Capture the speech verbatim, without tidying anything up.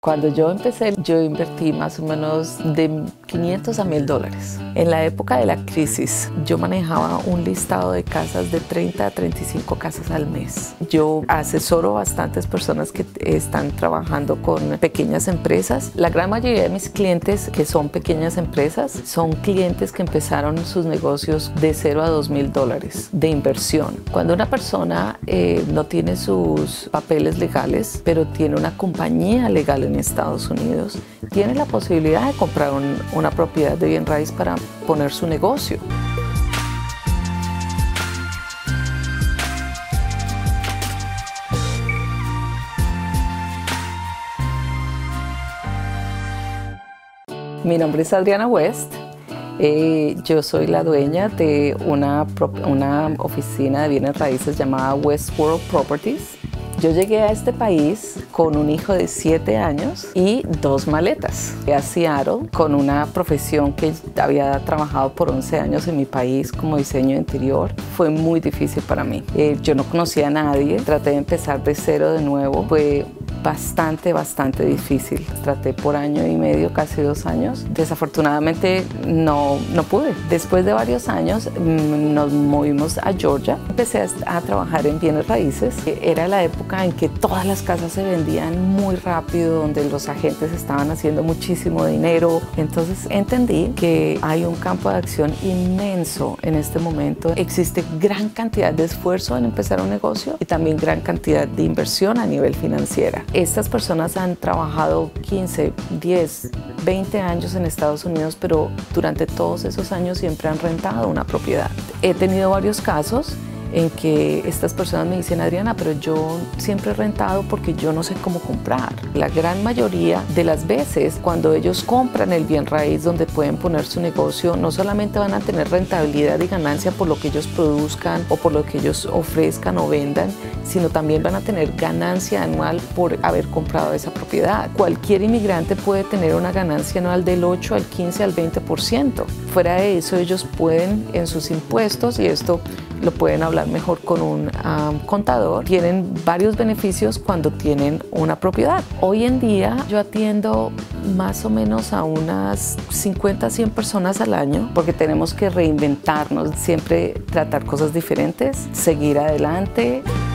Cuando yo empecé, yo invertí más o menos de quinientos a mil dólares. En la época de la crisis, yo manejaba un listado de casas de treinta a treinta y cinco casas al mes. Yo asesoro bastantes personas que están trabajando con pequeñas empresas. La gran mayoría de mis clientes que son pequeñas empresas son clientes que empezaron sus negocios de cero a dos mil dólares de inversión. Cuando una persona eh, no tiene sus papeles legales, pero tiene una compañía legal en Estados Unidos, tiene la posibilidad de comprar un, una propiedad de bien raíz para poner su negocio. Mi nombre es Adriana West. Eh, yo soy la dueña de una, una oficina de bienes raíces llamada Westworld Properties. Yo llegué a este país con un hijo de siete años y dos maletas. Llegué a Seattle con una profesión que había trabajado por once años en mi país como diseño de interior. Fue muy difícil para mí. Eh, yo no conocía a nadie, traté de empezar de cero de nuevo. Fue bastante, bastante difícil. Traté por año y medio, casi dos años. Desafortunadamente no, no pude. Después de varios años mmm, nos movimos a Georgia. Empecé a, a trabajar en bienes raíces. Era la época en que todas las casas se vendían muy rápido, donde los agentes estaban haciendo muchísimo dinero. Entonces entendí que hay un campo de acción inmenso en este momento. Existe gran cantidad de esfuerzo en empezar un negocio y también gran cantidad de inversión a nivel financiera. Estas personas han trabajado quince, diez, veinte años en Estados Unidos, pero durante todos esos años siempre han rentado una propiedad. He tenido varios casos en que estas personas me dicen: Adriana, pero yo siempre he rentado porque yo no sé cómo comprar. La gran mayoría de las veces cuando ellos compran el bien raíz donde pueden poner su negocio, no solamente van a tener rentabilidad y ganancia por lo que ellos produzcan o por lo que ellos ofrezcan o vendan, sino también van a tener ganancia anual por haber comprado esa propiedad. Cualquier inmigrante puede tener una ganancia anual del ocho al quince al veinte por ciento. Fuera de eso, ellos pueden en sus impuestos, y esto lo pueden hablar mejor con un um, contador, tienen varios beneficios cuando tienen una propiedad. Hoy en día yo atiendo más o menos a unas cincuenta a cien personas al año, porque tenemos que reinventarnos, siempre tratar cosas diferentes, seguir adelante.